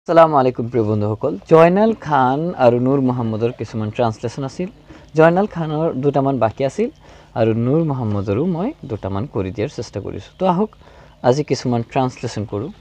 আসসালামু আলাইকুম প্রিয় বন্ধুসকল জয়নাল খান আৰু নূৰ মোহাম্মদৰ কিছুমান ট্ৰান্সলেশ্যন আছিল জয়নাল খানৰ দুটামান বাকি আছিল আৰু নূৰ মোহাম্মদৰো মই দুটামান কৰি দিয়াৰ চেষ্টা কৰিছোঁ তো আহক আজি কিছুমান ট্ৰান্সলেশ্যন কৰোঁ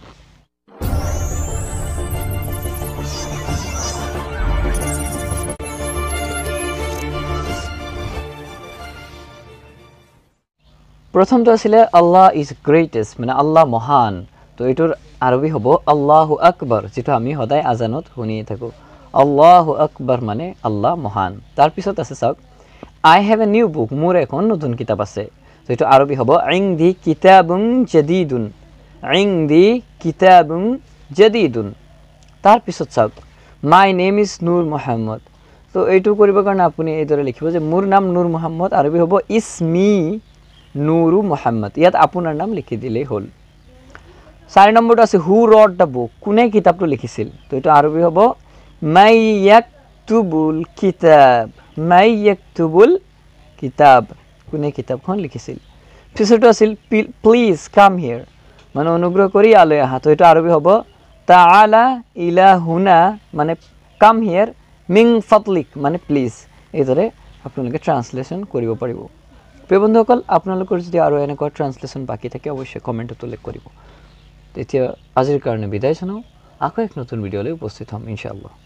প্ৰথমটো আছিলে আল্লাহ ইজ গ্ৰেটেষ্ট মানে আল্লাহ মহান তো এটোৰ আরবি হবো আল্লাহু আকবার যেটা আমি সদায় আজানত শুনিয়ে থাকো আল্লাহু আকবার মানে আল্লাহ মহান তার পিছত আছে চাওক I have a new book মোর এখন নতুন কিতাব আছে তো এটা আরবি হবো ইনদি কিতাবুন জাদিদুন ইনদি কিতাবুন জাদিদুন তার পিছত চাওক my name is Nur Mohammad তো এইটো কৰিবৰ কাৰণে আপুনি এইদৰে লিখিব যে মোৰ নাম নূর মোহাম্মদ আরবি হবো ইসমি নুরু মোহাম্মদ ইয়াত আপোনাৰ নাম লিখি দিলেই হ'ল 4 নম্বৰটো আছে হু ৰট দা বুক কোনে কিতাবটো লিখিছিল তো এটা আরবি হ'ব মাই ইয়াকতুবুল কিতাব মাই ইয়াকতুবুল কিতাব কোনে কিতাবখন লিখিছিল পিছৰটো আছিল প্লিজ কাম হিয়াৰ মানে অনুগ্ৰহ কৰি আলৈ আহা তো এটা আরবি হ'ব তাআলা ইলা হুনা মানে কাম হিয়াৰ মিং ফাতলিক মানে প্লিজ এইদৰে আপোনালোকে ট্ৰান্সলেশ্যন কৰিব পাৰিব প্ৰিয় বন্ধুসকল আপোনালোকৰ যদি আৰু এনেকুৱা ট্ৰান্সলেশ্যন বাকি থাকে অৱশ্যই কমেণ্টত উল্লেখ কৰিব তেতিয়া আজিৰ কাৰণে বিদায় জনাও আকৌ এক নতুন ভিডিঅ'লৈ উপস্থিত হ'ম ইনশাআল্লাহ